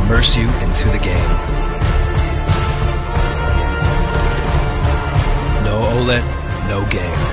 immerse you into the game. No OLED, no game.